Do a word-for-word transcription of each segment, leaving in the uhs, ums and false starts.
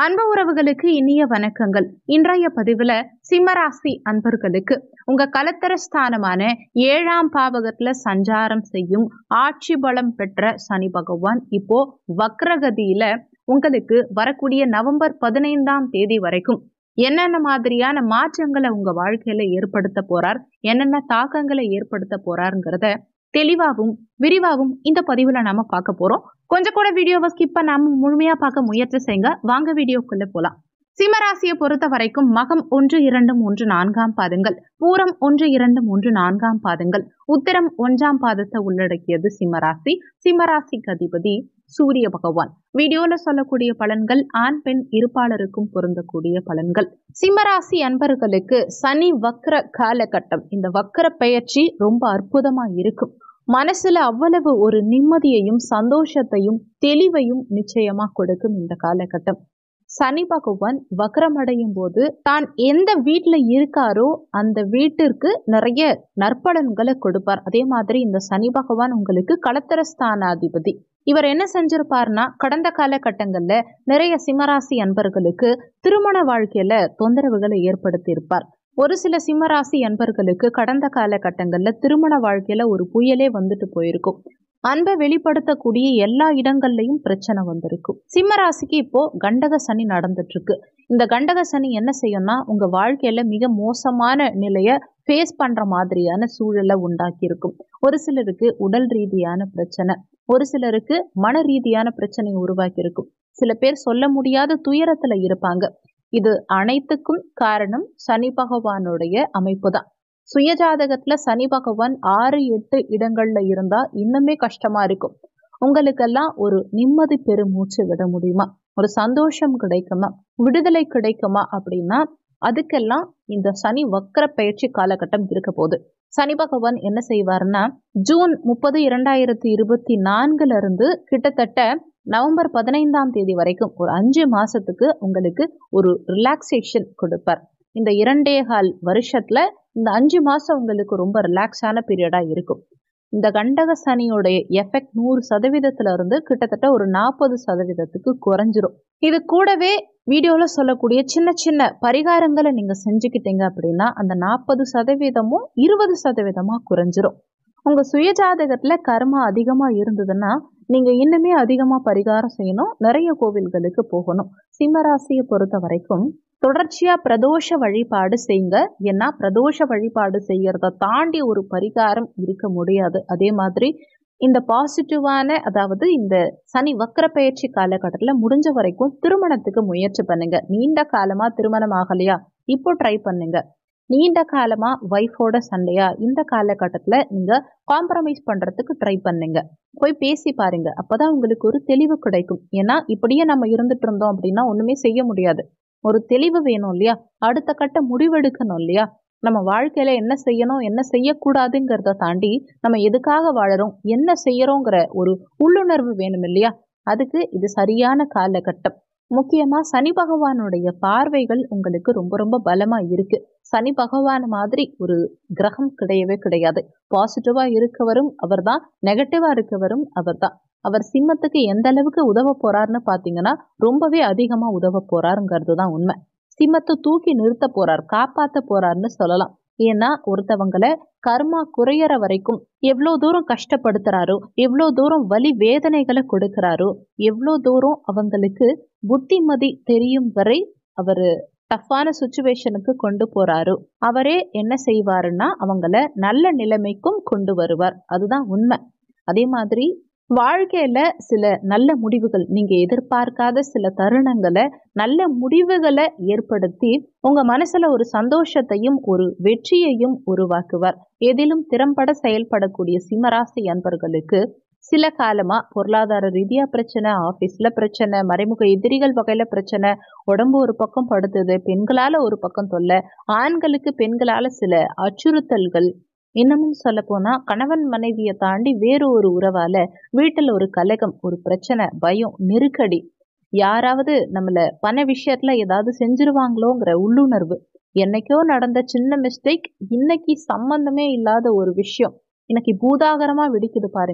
அன்பு உறவுகளுக்கு இனிய வணக்கங்கள். இன்றைய பதிவுல சிம்மராசி அன்பர்களுக்கு உங்க கலத்தர ஸ்தானமான ஏழாம் பாவகத்துல சஞ்சாரம் செய்யும் ஆட்சி பலம் பெற்ற சனி பகவான் இப்போ வக்ரகதியில உங்களுக்கு வரக்கூடிய நவம்பர் பதினைந்தாம் தேதி வரைக்கும் என்னென்ன மாதிரியான மாற்றங்களை உங்க வாழ்க்கையில ஏற்படுத்த போறார், என்னென்ன தாக்கங்களை ஏற்படுத்த போறாருங்கிறத தெளிவாகவும் விரிவாகவும் இந்த பதிவுல நாம பார்க்க போறோம். கொஞ்சம் கூட வீடியோவை ஸ்கிப் பண்ணாம முழுமையா பார்க்க முயற்சி செய்யுங்க. வாங்க வீடியோக்குள்ள போலாம். சிம்மராசியை பொறுத்த வரைக்கும் மகம் ஒன்று இரண்டு மூன்று நான்காம் பாதங்கள், பூரம் ஒன்று இரண்டு மூன்று நான்காம் பாதங்கள், உத்திரம் ஒன்றாம் பாதத்தை உள்ளடக்கியது சிம்மராசி. சிம்மராசிக்கு அதிபதி சூரிய பகவான். வீடியோல சொல்லக்கூடிய பலன்கள் ஆண் பெண் இருப்பாளருக்கும் பொருந்தக்கூடிய பலன்கள். சிம்மராசி அன்பர்களுக்கு சனி வக்ர காலகட்டம், இந்த வக்ர பெயர்ச்சி ரொம்ப அற்புதமா இருக்கும். மனசுல அவ்வளவு ஒரு நிம்மதியையும் சந்தோஷத்தையும் தெளிவையும் நிச்சயமா கொடுக்கும் இந்த காலகட்டம். சனி பகவான் வக்ரமடையும் போது தான் எந்த வீட்டுல இருக்காரோ அந்த வீட்டிற்கு நிறைய நற்பலன்களை கொடுப்பார். அதே மாதிரி இந்த சனி பகவான் உங்களுக்கு களத்திரஸ்தானாதிபதி. இவர் என்ன செஞ்சிருப்பார்னா, கடந்த காலகட்டங்கள்ல நிறைய சிம்மராசி அன்பர்களுக்கு திருமண வாழ்க்கையில தொந்தரவுகளை ஏற்படுத்தி இருப்பார். ஒரு சில சிம்மராசி அன்பர்களுக்கு கடந்த காலகட்டங்கள்ல திருமண வாழ்க்கையில ஒரு புயலே வந்துட்டு போயிருக்கும். அன்பை வெளிப்படுத்தக்கூடிய எல்லா இடங்கள்லயும் பிரச்சனை வந்திருக்கும். சிம்மராசிக்கு இப்போ கண்டக சனி நடந்துட்டு இருக்கு. இந்த கண்டக சனி என்ன செய்யும்னா, உங்க வாழ்க்கையில மிக மோசமான நிலைய ஃபேஸ் பண்ற மாதிரியான சூழலை உண்டாக்கி இருக்கும். ஒரு சிலருக்கு உடல் ரீதியான பிரச்சனை, ஒரு சிலருக்கு மன ரீதியான பிரச்சனையை உருவாக்கி இருக்கும். சில பேர் சொல்ல முடியாத துயரத்துல இருப்பாங்க. இது அனைத்துக்கும் காரணம் சனி பகவானுடைய அமைப்பு தான். சுயஜாதகத்துல சனி பகவான் ஆறு எட்டு இடங்கள்ல இருந்தா இன்னுமே கஷ்டமா இருக்கும். உங்களுக்கெல்லாம் ஒரு நிம்மதி பெருமூச்சு விட முடியுமா, ஒரு சந்தோஷம் கிடைக்குமா, விடுதலை கிடைக்குமா அப்படின்னா அதுக்கெல்லாம் இந்த சனி வக்ர பயிற்சி காலகட்டம் இருக்க போகுது. சனி பகவான் என்ன செய்வார்னா, ஜூன் முப்பது இரண்டாயிரத்தி இருபத்தி நான்குல இருந்து கிட்டத்தட்ட நவம்பர் பதினைந்தாம் தேதி வரைக்கும் ஒரு அஞ்சு மாசத்துக்கு உங்களுக்கு ஒரு ரிலாக்ஸேஷன் கொடுப்பார். இந்த இரண்டே கால் வருஷத்துல இந்த அஞ்சு மாசம் உங்களுக்கு ரொம்ப ரிலாக்ஸான பீரியடா இருக்கும். இந்த கண்டக சனியோடைய எஃபெக்ட் நூறு சதவீதத்துல இருந்து கிட்டத்தட்ட ஒரு நாற்பது சதவீதத்துக்கு குறைஞ்சிரும். இது கூடவே வீடியோல சொல்லக்கூடிய சின்ன சின்ன பரிகாரங்களை நீங்க செஞ்சுக்கிட்டீங்க அப்படின்னா அந்த நாற்பது சதவீதமும் இருபது சதவீதமா குறைஞ்சிரும். உங்க சுயஜாதகத்துல கர்மா அதிகமா இருந்ததுன்னா நீங்க இன்னுமே அதிகமா பரிகாரம் செய்யணும், நிறைய கோவில்களுக்கு போகணும். சிம்மராசியை பொறுத்த வரைக்கும் தொடர்ச்சியா பிரதோஷ வழிபாடு செய்யுங்க. ஏன்னா பிரதோஷ வழிபாடு செய்யறத தாண்டி ஒரு பரிகாரம் இருக்க முடியாது. அதே மாதிரி இந்த பாசிட்டிவான, அதாவது இந்த சனி வக்ர பயிற்சி காலகட்டத்துல முடிஞ்ச வரைக்கும் திருமணத்துக்கு முயற்சி பண்ணுங்க. நீண்ட காலமா திருமணம் ஆகலையா, இப்போ ட்ரை பண்ணுங்க. நீண்ட காலமா வைஃபோட சண்டையா, இந்த காலகட்டத்துல நீங்க காம்ப்ரமைஸ் பண்றதுக்கு ட்ரை பண்ணுங்க. போய் பேசி பாருங்க. அப்பதான் உங்களுக்கு ஒரு தெளிவு கிடைக்கும். ஏன்னா இப்படியே நம்ம இருந்துட்டு இருந்தோம் அப்படின்னா ஒண்ணுமே செய்ய முடியாது. ஒரு தெளிவு வேணும் இல்லையா, அடுத்த கட்ட முடிவெடுக்கணும் இல்லையா. நம்ம வாழ்க்கையில என்ன செய்யணும் என்ன செய்யக்கூடாதுங்கிறத தாண்டி நம்ம எதுக்காக வாழறோம், என்ன செய்யறோங்கிற ஒரு உள்ளுணர்வு வேணும் இல்லையா. அதுக்கு இது சரியான காலகட்டம். முக்கியமா சனி பகவானுடைய பார்வைகள் உங்களுக்கு ரொம்ப ரொம்ப பலமா இருக்கு. சனி பகவான் மாதிரி ஒரு கிரகம் கிடையவே கிடையாது. பாசிட்டிவா இருக்கவரும் அவர் தான், நெகட்டிவா இருக்கவரும் அவர் தான். அவர் சிம்மத்துக்கு எந்த அளவுக்கு உதவ போறாருன்னு பாத்தீங்கன்னா ரொம்பவே அதிகமா உதவ போறாருங்கிறது தான் உண்மை. சிம்மத்தை தூக்கி நிறுத்த போறார், காப்பாத்த போறாருன்னு சொல்லலாம். ஏன்னா ஒருத்தவங்களை கர்மா குறையற வரைக்கும் எவ்வளோ தூரம் கஷ்டப்படுத்துறாரோ, எவ்வளோ தூரம் வலி வேதனைகளை கொடுக்கிறாரோ, எவ்வளோ தூரம் அவங்களுக்கு புத்திமதி தெரியும் வரை அவரு டஃப்பான சுச்சுவேஷனுக்கு கொண்டு போறாரோ, அவரே என்ன செய்வாருன்னா அவங்கள நல்ல நிலைமைக்கும் கொண்டு வருவார். அதுதான் உண்மை. அதே மாதிரி வாழ்க்கையில சில நல்ல முடிவுகள், நீங்க எதிர்பார்க்காத சில தருணங்களை, நல்ல முடிவுகளை ஏற்படுத்தி உங்க மனசுல ஒரு சந்தோஷத்தையும் ஒரு வெற்றியையும் உருவாக்குவார். எதிலும் திறம்பட செயல்படக்கூடிய சிம்மராசி அன்பர்களுக்கு சில காலமா பொருளாதார ரீதியா பிரச்சனை, ஆபீஸ்ல பிரச்சனை, மறைமுக எதிரிகள் வகையில பிரச்சனை, உடம்பு ஒரு பக்கம் படுத்துது, பெண்களால ஒரு பக்கம் தொல்லை, ஆண்களுக்கு பெண்களால சில அச்சுறுத்தல்கள், இன்னமும் சொல்ல போனா கணவன் மனைவியை தாண்டி வேறு ஒரு உறவால வீட்டுல ஒரு கலகம், ஒரு பிரச்சனை, பயம், நெருக்கடி, யாராவது நம்மள பண விஷயத்துல ஏதாவது செஞ்சிருவாங்களோங்கிற உள்ளுணர்வு, என்னைக்கோ நடந்த சின்ன மிஸ்டேக் இன்னைக்கு சம்பந்தமே இல்லாத ஒரு விஷயம் இன்னைக்கு பூதாகரமா வெடிக்குது பாருங்க.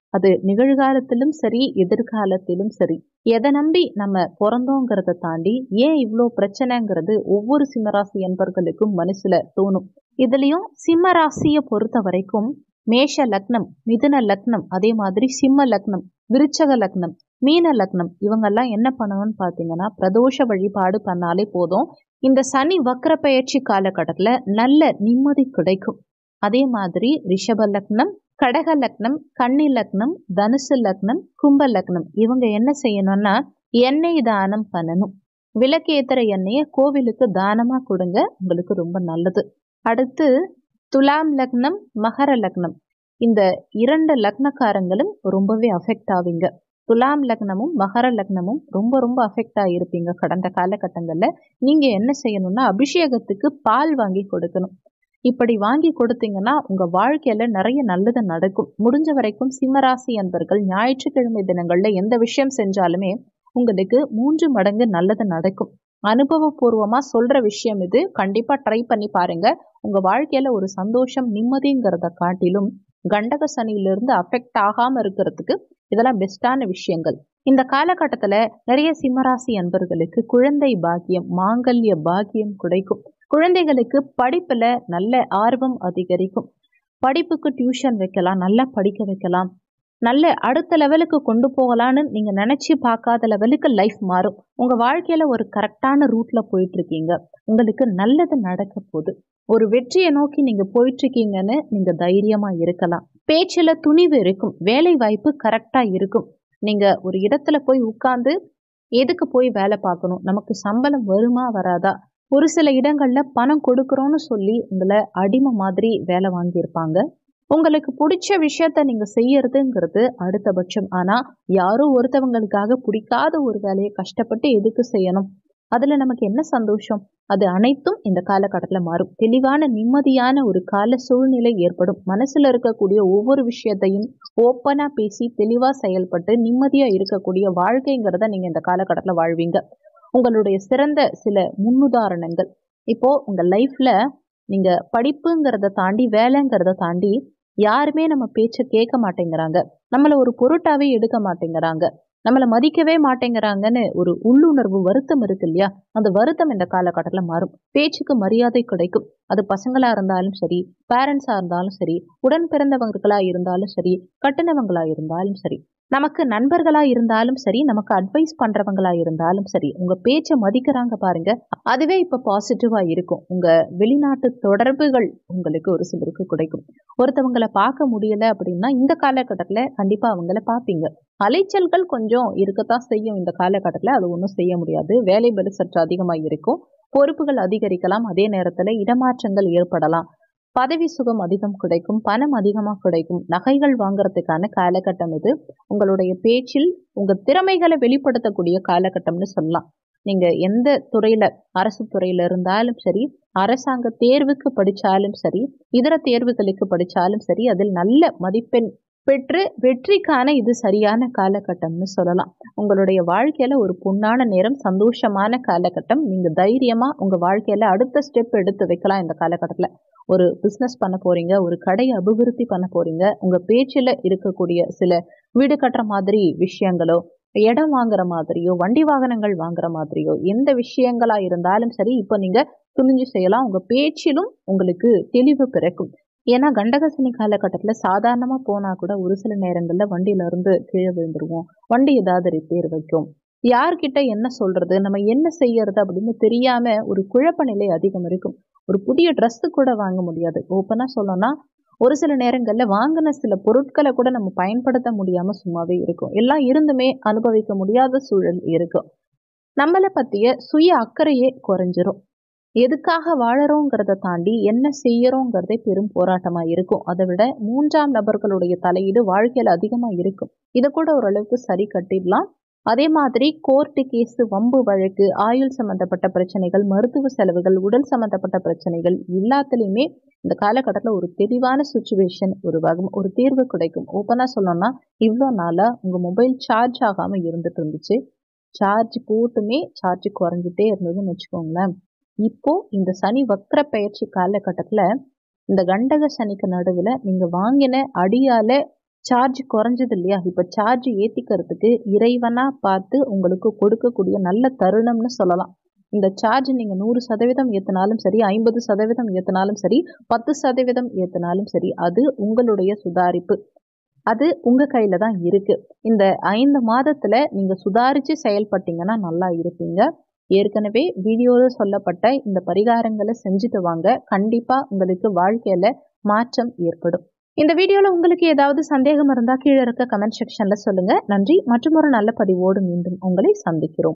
அது நிகழ்காலத்திலும் சரி, எதிர்காலத்திலும் சரி. எதை நம்பி நம்ம பிறந்தோங்கிறத தாண்டி ஏன் இவ்வளோ பிரச்சனைங்கிறது ஒவ்வொரு சிம்மராசி அன்பர்களுக்கும் மனசுல தோணும். இதுலயும் சிம்ம ராசியை பொறுத்த வரைக்கும் மேஷ லக்னம், மிதுன லக்னம், அதே மாதிரி சிம்ம லக்னம், விருச்சக லக்னம், மீன லக்னம் இவங்கெல்லாம் என்ன பண்ணணும்னு பார்த்தீங்கன்னா பிரதோஷ வழிபாடு பண்ணாலே போதும். இந்த சனி வக்ர பயிற்சி காலகட்டத்தில் நல்ல நிம்மதி கிடைக்கும். அதே மாதிரி ரிஷப லக்னம், கடக லக்னம், கன்னி லக்னம், தனுசு லக்னம், கும்ப லக்னம் இவங்க என்ன செய்யணும்னா எண்ணெய் தானம் பண்ணணும். விளக்கேத்துற எண்ணெயை கோவிலுக்கு தானமா கொடுங்க, உங்களுக்கு ரொம்ப நல்லது. அடுத்து துலாம் லக்னம், மகர லக்னம் இந்த இரண்டு லக்னக்காரங்களும் ரொம்பவே அஃபெக்ட் ஆவீங்க. துலாம் லக்னமும் மகர லக்னமும் ரொம்ப ரொம்ப அஃபெக்ட் ஆகிருப்பீங்க கடந்த காலகட்டங்களில். நீங்கள் என்ன செய்யணும்னா அபிஷேகத்துக்கு பால் வாங்கி கொடுக்கணும். இப்படி வாங்கி கொடுத்தீங்கன்னா உங்கள் வாழ்க்கையில் நிறைய நல்லது நடக்கும். முடிஞ்ச வரைக்கும் சிம்மராசி அன்பர்கள் ஞாயிற்றுக்கிழமை தினங்களில் எந்த விஷயம் செஞ்சாலுமே உங்களுக்கு மூன்று மடங்கு நல்லது நடக்கும். அனுபவபூர்வமாக சொல்கிற விஷயம் இது. கண்டிப்பாக ட்ரை பண்ணி பாருங்கள். உங்கள் வாழ்க்கையில் ஒரு சந்தோஷம் நிம்மதிங்கிறத காட்டிலும் கண்டக சனியிலிருந்து அஃபெக்ட் ஆகாமல் இருக்கிறதுக்கு இதெல்லாம் பெஸ்டான விஷயங்கள். இந்த காலகட்டத்தில் நிறைய சிம்மராசி அன்பர்களுக்கு குழந்தை பாக்கியம், மாங்கல்ய பாக்கியம் கிடைக்கும். குழந்தைகளுக்கு படிப்பில் நல்ல ஆர்வம் அதிகரிக்கும். படிப்புக்கு டியூஷன் வைக்கலாம், நல்லா படிக்க வைக்கலாம், நல்ல அடுத்த லெவலுக்கு கொண்டு போகலான்னு நீங்கள் நினச்சி பார்க்காத லெவலுக்கு லைஃப் மாறும். உங்கள் வாழ்க்கையில் ஒரு கரெக்டான ரூட்டில் போயிட்டுருக்கீங்க. உங்களுக்கு நல்லது நடக்க போகுது. ஒரு வெற்றியை நோக்கி நீங்கள் போயிட்டுருக்கீங்கன்னு நீங்கள் தைரியமாக இருக்கலாம். பேச்சில் துணிவு இருக்கும். வேலை வாய்ப்பு கரெக்டாக இருக்கும். நீங்கள் ஒரு இடத்துல போய் உட்காந்து எதுக்கு போய் வேலை பார்க்கணும், நமக்கு சம்பளம் வருமா வராதா, ஒரு சில இடங்களில் பணம் கொடுக்குறோன்னு சொல்லி உங்களை அடிமை மாதிரி வேலை வாங்கியிருப்பாங்க. உங்களுக்கு பிடிச்ச விஷயத்த நீங்கள் செய்யறதுங்கிறது அடுத்தபட்சம். ஆனால் யாரோ ஒருத்தவங்களுக்காக பிடிக்காத ஒரு வேலையை கஷ்டப்பட்டு எதுக்கு செய்யணும், அதில் நமக்கு என்ன சந்தோஷம்? அது அனைத்தும் இந்த காலகட்டத்தில் மாறும். தெளிவான நிம்மதியான ஒரு கால சூழ்நிலை ஏற்படும். மனசில் இருக்கக்கூடிய ஒவ்வொரு விஷயத்தையும் ஓப்பனாக பேசி தெளிவாக செயல்பட்டு நிம்மதியாக இருக்கக்கூடிய வாழ்க்கைங்கிறத நீங்கள் இந்த காலகட்டத்தில் வாழ்வீங்க. உங்களுடைய சிறந்த சில முன்னுதாரணங்கள் இப்போது உங்கள் லைஃப்பில் நீங்கள் படிப்புங்கிறத தாண்டி வேலைங்கிறத தாண்டி யாருமே நம்ம பேச்சை கேட்க மாட்டேங்கிறாங்க, நம்மளை ஒரு பொருட்டாவே எடுக்க மாட்டேங்கிறாங்க, நம்மளை மதிக்கவே மாட்டேங்கிறாங்கன்னு ஒரு உள்ளுணர்வு வருத்தம் இருக்கு இல்லையா, அந்த வருத்தம் இந்த காலகட்டத்தில் மாறும். பேச்சுக்கு மரியாதை கிடைக்கும். அது பசங்களா இருந்தாலும் சரி, பேரண்ட்ஸா இருந்தாலும் சரி, உடன் பிறந்தவங்களா இருந்தாலும் சரி, கட்டுனவங்களா இருந்தாலும் சரி, நமக்கு நண்பர்களா இருந்தாலும் சரி, நமக்கு அட்வைஸ் பண்றவங்களா இருந்தாலும் சரி, உங்க பேச்சை மதிக்கிறாங்க பாருங்க, அதுவே இப்ப பாசிட்டிவா இருக்கும். உங்க வெளிநாட்டு தொடர்புகள் உங்களுக்கு ஒரு சிலருக்கு கிடைக்கும். ஒருத்தவங்களை பார்க்க முடியல அப்படின்னா இந்த காலகட்டத்துல கண்டிப்பா அவங்கள பார்ப்பீங்க. அலைச்சல்கள் கொஞ்சம் இருக்கத்தான் செய்யும் இந்த காலகட்டத்துல, அது ஒன்றும் செய்ய முடியாது. வேலை பளு சற்று அதிகமாக இருக்கும். பொறுப்புகள் அதிகரிக்கலாம். அதே நேரத்துல இடமாற்றங்கள் ஏற்படலாம். பதவி சுகம் அதிகம் கிடைக்கும். பணம் அதிகமாக கிடைக்கும். நகைகள் வாங்குறதுக்கான காலகட்டம் இது. உங்களுடைய பேச்சில் உங்க திறமைகளை வெளிப்படுத்தக்கூடிய காலகட்டம்னு சொல்லலாம். நீங்க எந்த துறையில, அரசு துறையில இருந்தாலும் சரி, அரசாங்க தேர்வுக்கு படிச்சாலும் சரி, இதர தேர்வுகளுக்கு படிச்சாலும் சரி, அதில் நல்ல மதிப்பெண் பெற்று வெற்றிக்கான இது சரியான காலகட்டம்னு சொல்லலாம். உங்களுடைய வாழ்க்கையில ஒரு பொன்னான நேரம், சந்தோஷமான காலகட்டம். நீங்க தைரியமா உங்க வாழ்க்கையில அடுத்த ஸ்டெப் எடுத்து வைக்கலாம். இந்த காலகட்டத்துல ஒரு பிஸ்னஸ் பண்ண போறீங்க, ஒரு கடையை அபிவிருத்தி பண்ண போறீங்க. உங்க பேச்சில் இருக்கக்கூடிய சில வீடு கட்டுற மாதிரி விஷயங்களோ, இடம் வாங்குற மாதிரியோ, வண்டி வாகனங்கள் வாங்குற மாதிரியோ, எந்த விஷயங்களா இருந்தாலும் சரி, இப்போ நீங்க துணிஞ்சு செய்யலாம். உங்க பேச்சிலும் உங்களுக்கு தெளிவு பிறக்கும். ஏன்னா கண்டகசனி காலகட்டத்தில் சாதாரணமாக போனால் கூட ஒரு சில நேரங்களில் வண்டியில இருந்து கீழே விழுந்துருவோம். வண்டி ஏதாவது ரிப்பேர் வைக்கும். யார்கிட்ட என்ன சொல்றது, நம்ம என்ன செய்யறது அப்படின்னு தெரியாம ஒரு குழப்ப நிலை அதிகம் இருக்கும். ஒரு புதிய ட்ரெஸ்ஸு கூட வாங்க முடியாது. ஓப்பனாக சொல்லணும்னா ஒரு சில நேரங்களில் வாங்கின சில பொருட்களை கூட நம்ம பயன்படுத்த முடியாமல் சும்மாவே இருக்கும். எல்லாம் இருந்துமே அனுபவிக்க முடியாத சூழல் இருக்கும். நம்மளை பற்றிய சுய அக்கறையே குறைஞ்சிரும். எதுக்காக வாழறோங்கிறத தாண்டி என்ன செய்யறோங்கிறதே பெரும் போராட்டமாக இருக்கும். அதை விட மூன்றாம் நபர்களுடைய தலையீடு வாழ்க்கையில் அதிகமாக இருக்கும். இதை கூட ஓரளவுக்கு சரி கட்டிடலாம். அதே மாதிரி கோர்ட்டு கேஸு, வம்பு வழக்கு, ஆயுள் சம்மந்தப்பட்ட பிரச்சனைகள், மருத்துவ செலவுகள், உடல் சம்மந்தப்பட்ட பிரச்சனைகள் எல்லாத்துலேயுமே இந்த காலகட்டத்தில் ஒரு தெளிவான சுச்சுவேஷன், ஒரு வகம் ஒரு தீர்வு கிடைக்கும். ஓப்பனாக சொல்லணும்னா இவ்வளோ நாளாக உங்கள் மொபைல் சார்ஜ் ஆகாமல் இருந்துட்டு இருந்துச்சு. சார்ஜ் போட்டுமே சார்ஜ் குறைஞ்சிட்டே இருந்ததுன்னு வச்சுக்கோங்களேன். இப்போ இந்த சனி வக்ர பயிற்சி காலகட்டத்தில் இந்த கண்டக சனிக்கு நடுவில் நீங்கள் வாங்கின அடியால் சார்ஜ் குறைஞ்சது இல்லையா? இப்போ சார்ஜ் ஏற்றிக்கிறதுக்கு இறைவனாக பார்த்து உங்களுக்கு கொடுக்கக்கூடிய நல்ல தருணம்னு சொல்லலாம். இந்த சார்ஜ் நீங்கள் நூறு சதவீதம் ஏற்றினாலும் சரி, ஐம்பது சதவீதம் ஏற்றினாலும் சரி, பத்து சதவீதம் ஏற்றினாலும் சரி, அது உங்களுடைய சுதாரிப்பு. அது உங்கள் கையில் தான் இருக்குது. இந்த ஐந்து மாதத்தில் நீங்கள் சுதாரித்து செயல்பட்டீங்கன்னா நல்லா இருப்பீங்க. ஏற்கனவே வீடியோவில் சொல்லப்பட்ட இந்த பரிகாரங்களை செஞ்சுட்டு வாங்க. கண்டிப்பாக உங்களுக்கு வாழ்க்கையில் மாற்றம் ஏற்படும். இந்த வீடியோவில் உங்களுக்கு ஏதாவது சந்தேகம் இருந்தால் கீழே இருக்க கமெண்ட் செக்ஷனில் சொல்லுங்கள். நன்றி. மற்றும் ஒரு நல்ல பதிவோடு மீண்டும் உங்களை சந்திக்கிறோம்.